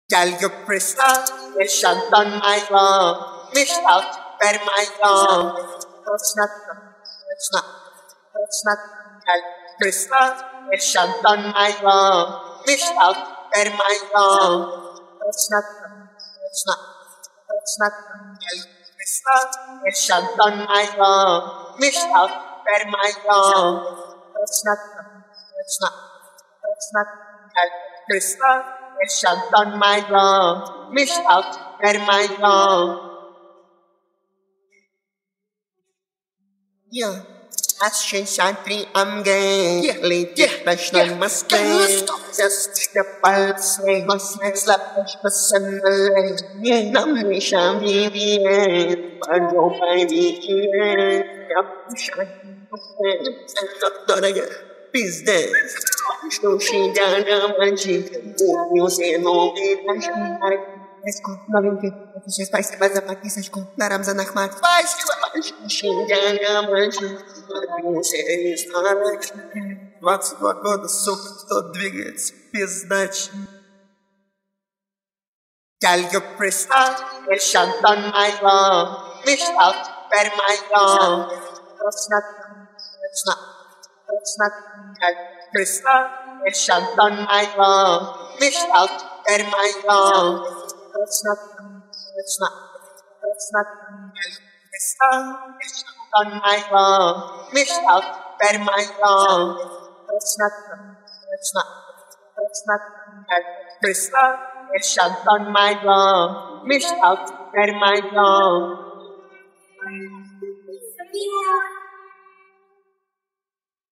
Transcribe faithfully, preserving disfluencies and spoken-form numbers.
Tell your crystal, wish out on my love, wish out per my love. It's not, it's not, it's not. Tell crystal, wish out on my love, wish out per my love. It's not, it's not, it's not. Tell crystal, wish out on my love, wish out per my love. It's not, it's not, it's not. Tell crystal. Wish out on my love, wish out per my love. Yeah, as she shantri am gay, late bash na maske. Just the pulse, say was next lap, person alay. Nam ni sham viviye, paro pai viviye. Yap shantri am business. No, she down a magic. You say no, let's go, loving you. It's just spicy, but the pack is cool. Naram Zanachmat, spicy, she down a magic. You say it's not двадцать два года, сука, кто двигается, пиздач. Tell your crystal, wish out on my love, wish out per my love. It's not, it's not, it's not. Tell crystal, wish out on my love, wish out per my love. It's not, it's not, it's not. Crystal, wish out on my love, wish out per my love. It's not, it's not, it's not. Crystal, wish out on my love, wish out per my love.